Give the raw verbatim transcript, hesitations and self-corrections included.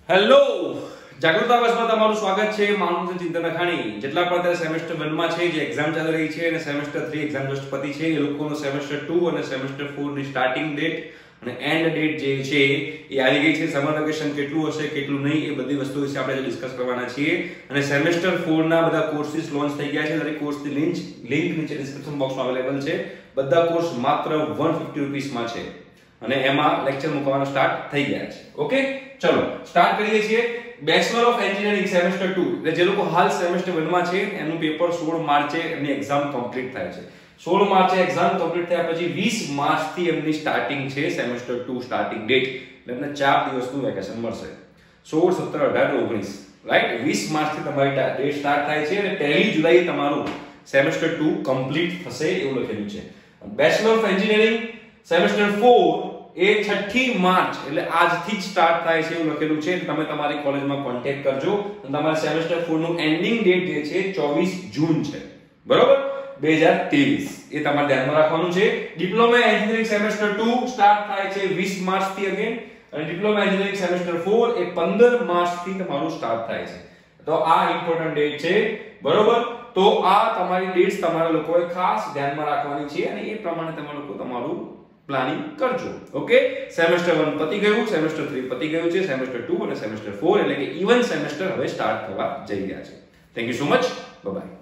Hello જાગૃત આવાસમાં તમારું સ્વાગત છે। મારું નામ ચિંતન અખાણી। જેટલા પણ અત્યારે સેમેસ્ટર वन માં છે, જે એક્ઝામ ચાલી રહી છે અને સેમેસ્ટર थ्री એક્ઝામ જસ્ટ પતી છે, એ લોકોનો સેમેસ્ટર टू અને સેમેસ્ટર फोर ની starting date and end date જે છે એ આવી ગઈ છે। સમર વેકેશન કેટલું હશે કેટલું નહીં એ બધી વસ્તુ વિશે આપણે ડિસ્કસ કરવાના છીએ। અને સેમેસ્ટર फोर ના બધા કોર્સિસ લોન્ચ થઈ ગયા છે। દરેક કોર્સની લિંક લિંક નીચે ડિસ્ક્રિપ્શન બોક્સમાં અવેલેબલ છે। બધા કોર્સ માત્ર वन फिफ्टी રૂપિયા માં છે અને એમાં લેક્ચર મૂકવાના સ્ટાર્ટ થઈ ગયા છે। ઓકે, ચલો સ્ટાર્ટ કરીએ છીએ। Bachelor of engineering semester two એટલે જે લોકો હાલ સેમેસ્ટર वन માં છે એનું પેપર सोलह માર્ચે એમની એક્ઝામ કમ્પ્લીટ થાય છે। सोलह માર્ચે એક્ઝામ કમ્પ્લીટ થયા પછી बीस માર્ચ થી એમની સ્ટાર્ટિંગ છે સેમેસ્ટર टू સ્ટાર્ટિંગ ડેટ। એટલે એમને ચાર દિવસનું વેકેશન મળશે। सोलह सत्रह अठारह उन्नीस રાઈટ। बीस માર્ચ થી તમારી ડેટ સ્ટાર્ટ થાય છે અને पहली जुलाई તમારું સેમેસ્ટર टू કમ્પ્લીટ થશે એવું લખેલું છે। Bachelor of engineering semester four એ छठी मार्च એટલે આજથી જ સ્ટાર્ટ થાય છે એવું લખેલું છે। તમે તમારી કોલેજમાં કોન્ટેક્ટ કરજો અને તમારા સેમેસ્ટર फोर નું એન્ડિંગ ડેટ જે છે चौबीस જૂન છે, બરોબર, दो हज़ार तेईस। એ તમારે ધ્યાનમાં રાખવાનું છે। Diploma engineering semester two start થાય છે बीस માર્ચ થી અગેન અને ડિપ્લોમા એન્જિનિયરિંગ સેમેસ્ટર फोर એ पंद्रह માર્ચ થી તમારું સ્ટાર્ટ થાય છે। તો આ ઇમ્પોર્ટન્ટ ડેટ છે, બરોબર। તો આ તમારી ડેટ્સ તમારા લોકોએ ખાસ ધ્યાનમાં રાખવાની છે અને એ પ્રમાણે તમારા લોકો તમારું પ્લાનિંગ કરજો। ઓકે, સેમેસ્ટર वन પતી ગયું, સેમેસ્ટર थ्री પતી ગયું છે, સેમેસ્ટર टू અને સેમેસ્ટર फोर એટલે કે ઇવન સેમેસ્ટર હવે સ્ટાર્ટ થવા જઈ રહ્યા છે। Thank you so much, bye by.